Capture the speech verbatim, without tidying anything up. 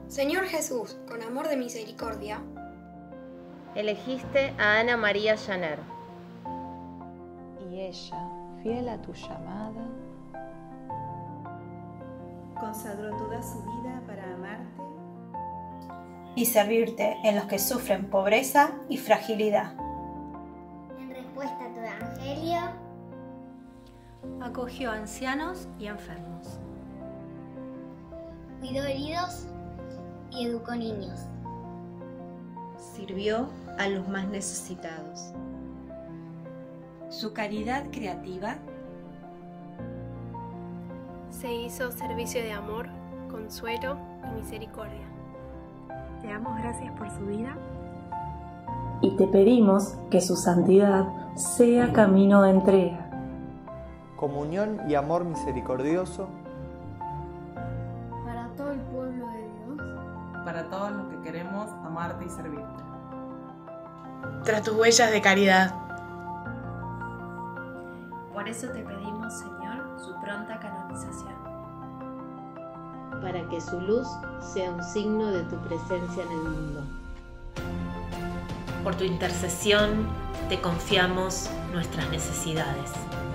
Señor Jesús, con amor de misericordia, elegiste a Ana María Janer. Y ella, fiel a tu llamada, consagró toda su vida para amarte y servirte en los que sufren pobreza y fragilidad. En respuesta a tu evangelio, acogió a ancianos y enfermos, cuidó heridos y educó niños. Sirvió a los más necesitados. Su caridad creativa se hizo servicio de amor, consuelo y misericordia. Te damos gracias por su vida y te pedimos que su santidad sea camino de entrega, comunión y amor misericordioso para todo el pueblo de Dios, para todos los que queremos amarte y servirte. Tras tus huellas de caridad. Por eso te pedimos, Señor, su pronta canonización. Para que su luz sea un signo de tu presencia en el mundo. Por tu intercesión te confiamos nuestras necesidades.